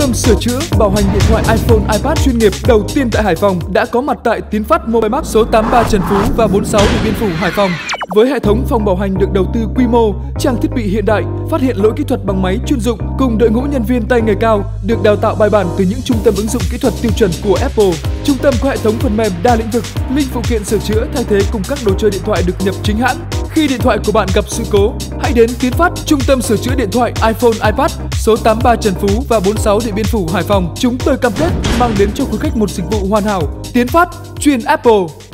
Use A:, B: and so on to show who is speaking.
A: tâm sửa chữa, bảo hành điện thoại iPhone, iPad chuyên nghiệp đầu tiên tại Hải Phòng đã có mặt tại Tiến Phát Mobile Mart số 83 Trần Phú và 46 Điện Biên Phủ, Hải Phòng. Với hệ thống phòng bảo hành được đầu tư quy mô, trang thiết bị hiện đại, phát hiện lỗi kỹ thuật bằng máy chuyên dụng cùng đội ngũ nhân viên tay nghề cao được đào tạo bài bản từ những trung tâm ứng dụng kỹ thuật tiêu chuẩn của Apple. Trung tâm có hệ thống phần mềm đa lĩnh vực, linh phụ kiện sửa chữa thay thế cùng các đồ chơi điện thoại được nhập chính hãng. Khi điện thoại của bạn gặp sự cố, hãy đến Tiến Phát, trung tâm sửa chữa điện thoại iPhone, iPad số 83 Trần Phú và 46 Điện Biên Phủ, Hải Phòng. Chúng tôi cam kết mang đến cho quý khách một dịch vụ hoàn hảo. Tiến Phát, chuyên Apple.